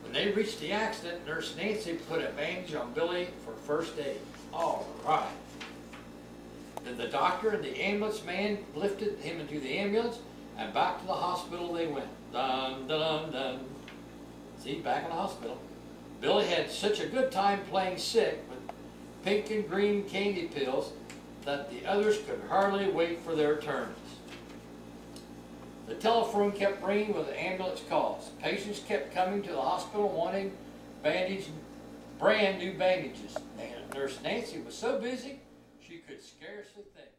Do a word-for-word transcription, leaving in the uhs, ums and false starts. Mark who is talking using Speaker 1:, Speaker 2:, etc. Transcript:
Speaker 1: When they reached the accident, Nurse Nancy put a bandage on Billy for first aid. All right. Then the doctor and the ambulance man lifted him into the ambulance, and back to the hospital they went. Dun, dun, dun. See, back in the hospital. Billy had such a good time playing sick with pink and green candy pills that the others could hardly wait for their turns. The telephone kept ringing with ambulance calls. Patients kept coming to the hospital wanting bandage, brand new bandages. And Nurse Nancy was so busy she could scarcely think.